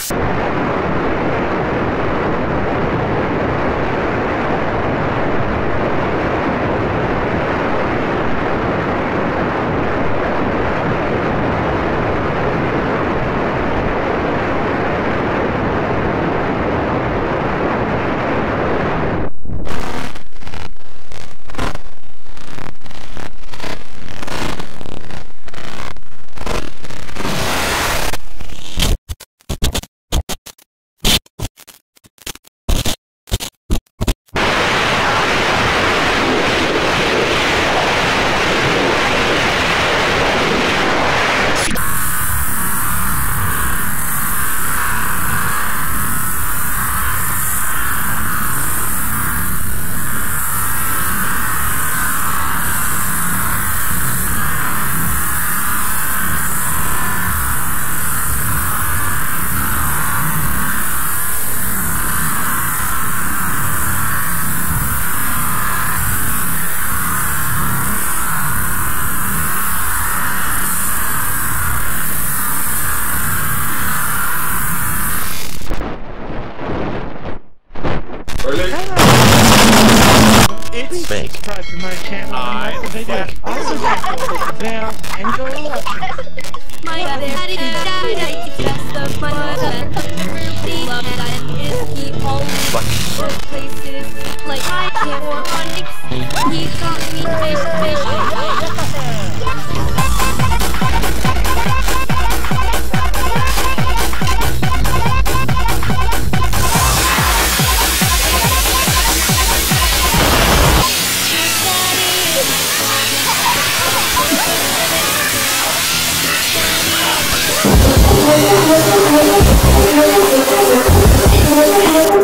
It's fake. Subscribe to my channel and like the video. Also click the bell and go My daddy died just of my mother. The love that is he always places like I can't walk on X. He got me fish. Thank you.